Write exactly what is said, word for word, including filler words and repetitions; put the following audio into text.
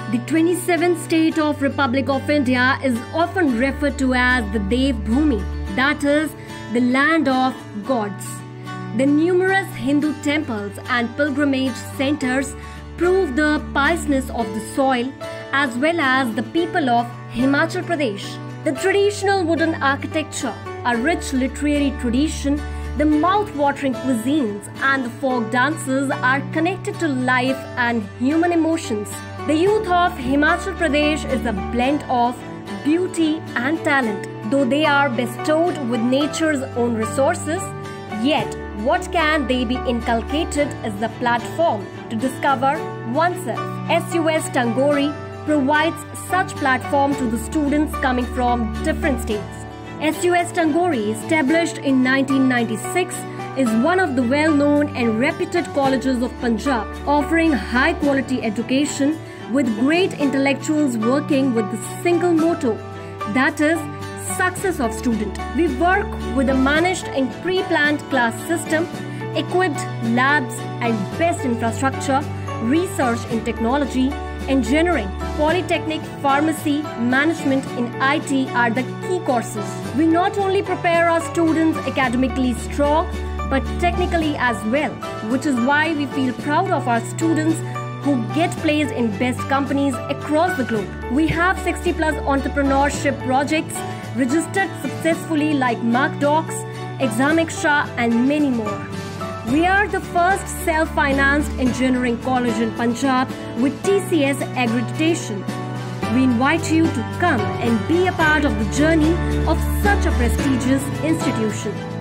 The twenty-seventh state of Republic of India is often referred to as the Dev Bhumi, that is, the land of gods. The numerous Hindu temples and pilgrimage centers prove the piousness of the soil as well as the people of Himachal Pradesh. The traditional wooden architecture, a rich literary tradition, the mouth-watering cuisines and the folk dances are connected to life and human emotions. The youth of Himachal Pradesh is a blend of beauty and talent. Though they are bestowed with nature's own resources, yet what can they be inculcated is the platform to discover oneself. S U S Tangori provides such platform to the students coming from different states. S U S Tangori, established in nineteen ninety-six, is one of the well-known and reputed colleges of Punjab, offering high-quality education with great intellectuals working with the single motto, that is, success of student. We work with a managed and pre-planned class system, equipped labs and best infrastructure, research in technology, engineering, polytechnic, pharmacy, management in I T are the key courses. We not only prepare our students academically strong, but technically as well, which is why we feel proud of our students who get placed in best companies across the globe. We have sixty plus entrepreneurship projects registered successfully like MarkDocs, Examicsha and many more. We are the first self-financed engineering college in Punjab with T C S accreditation. We invite you to come and be a part of the journey of such a prestigious institution.